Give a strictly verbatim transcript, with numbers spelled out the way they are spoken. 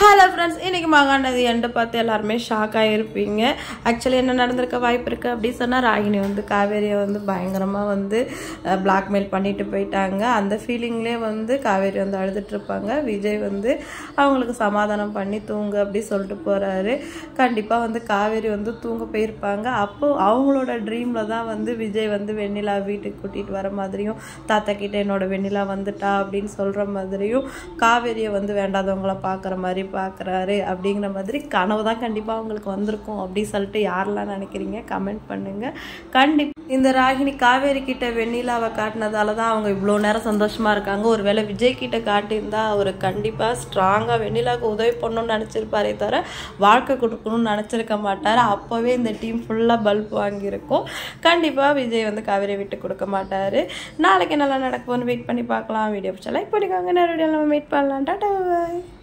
Hello friends, இன்றைக்கி மாகாணது என்கிட்ட பார்த்து எல்லாருமே ஷாக் ஆகிருப்பீங்க. ஆக்சுவலி என்ன நடந்திருக்க வாய்ப்பு இருக்குது அப்படி சொன்னால், ராகினி வந்து காவேரியை வந்து பயங்கரமாக வந்து பிளாக்மெயில் பண்ணிட்டு போயிட்டாங்க. அந்த ஃபீலிங்லேயே வந்து காவேரி வந்து அழுதுட்ருப்பாங்க. விஜய் வந்து அவங்களுக்கு சமாதானம் பண்ணி தூங்கு அப்படி சொல்லிட்டு போகிறாரு. கண்டிப்பாக வந்து காவேரி வந்து தூங்க போயிருப்பாங்க. அப்போது அவங்களோட ட்ரீமில் தான் வந்து விஜய் வந்து வெண்ணிலா வீட்டுக்கு கூட்டிகிட்டு வர மாதிரியும், தாத்தா கிட்டே என்னோட வெண்ணிலா வந்துட்டா அப்படின்னு சொல்கிற மாதிரியும், காவேரியை வந்து வேண்டாதவங்கள பார்க்குற மாதிரி பார்க்குறாரு அப்படிங்கிற மாதிரி கனவு தான் கண்டிப்பாக அவங்களுக்கு வந்திருக்கும் அப்படி சொல்லிட்டு யாரெல்லாம் நினைக்கிறீங்க கமெண்ட் பண்ணுங்கள். கண்டிப்பாக இந்த ராகினி காவேரி கிட்ட வெண்ணிலாவை காட்டினதால தான் அவங்க இவ்வளோ நேரம் சந்தோஷமாக இருக்காங்க. ஒரு வேளை விஜய் கிட்ட காட்டியிருந்தா அவர் கண்டிப்பாக ஸ்ட்ராங்காக வெண்ணிலாவுக்கு உதவி பண்ணணும்னு நினச்சிருப்பாரே தவிர வாழ்க்கை கொடுக்கணும்னு நினச்சிருக்க மாட்டார். அப்போவே இந்த டீம் ஃபுல்லாக பல்ப் வாங்கியிருக்கும். கண்டிப்பாக விஜய் வந்து காவேரியை விட்டு கொடுக்க மாட்டார். நாளைக்கு நல்லா நடக்கும்னு வெயிட் பண்ணி பார்க்கலாம். வீடியோ பிடிச்சா லைக் பண்ணிக்கோங்க. நிறைய வீடியோ நம்ம மீட் பண்ணலாம். டாடா பாய்.